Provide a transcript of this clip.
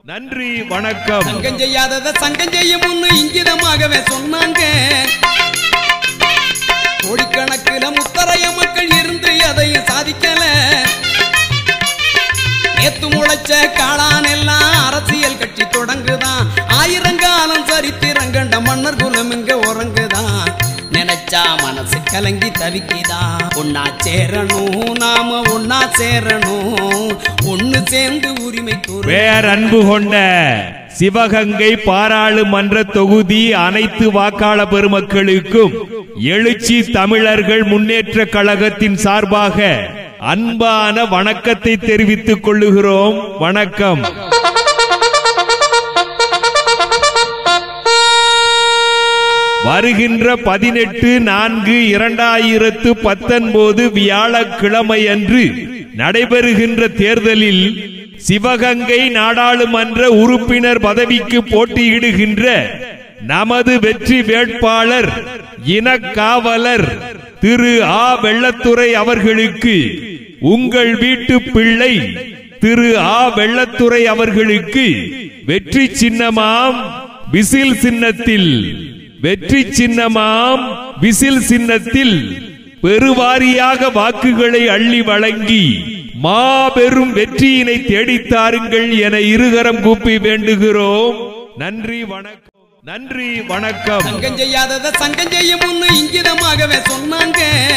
நன்றி வணக்கம். சங்கம் செய்யாதத சங்கம் செய்யும் முன்னு இங்கிதமாகவே சொன்னாங்க. கோடிக்கணக்கில் முத்தரைய மக்கள் இருந்து எதையும் சாதிக்கல. நேத்து முளைச்ச காளான் எல்லாம் அரசியல் கட்சி தொடங்குதான். ஆயிரங்காலம் சரித்திரங்கண்ட மன்னர் குலம் இங்க உறங்குதான். நினைச்சா மனசு கலங்கி தவிக்கிதான். ஒன்னா சேரணும், நாம ஒன்னா சேரணும், ஒன்னு சேர்ந்து உரிமை வேற அன்பு கொண்ட சிவகங்கை பாராளுமன்ற தொகுதி அனைத்து வாக்காளர் பெருமக்களுக்கும் எழுச்சி தமிழர்கள் முன்னேற்ற கழகத்தின் சார்பாக அன்பான வணக்கத்தை தெரிவித்துக் கொள்ளுகிறோம். வணக்கம். வருகின்ற 18/4/2019 வியாழக்கிழமை அன்று நடைபெறுகின்ற தேர்தலில் சிவகங்கை நாடாளுமன்ற உறுப்பினர் பதவிக்கு போட்டியிடுகின்ற நமது வெற்றி வேட்பாளர் இனக்காவலர் திரு ஆ. வெள்ளத்துரை அவர்களுக்கு உங்கள் வீட்டு பிள்ளை திரு ஆ. வெள்ளத்துரை அவர்களுக்கு வெற்றி சின்னமாம் விசில் சின்னத்தில் பெருவாரியாக வாக்குகளை அள்ளி வழங்கி மாபெரும் வெற்றியினை தேடித்தாருங்கள் என இருகரம் கூப்பி வேண்டுகிறோம். நன்றி வணக்கம். நன்றி வணக்கம். சங்கம் செய்யாதத சங்கம் செய்யும் முன்னு இங்கிதமாகவே சொன்னாங்க.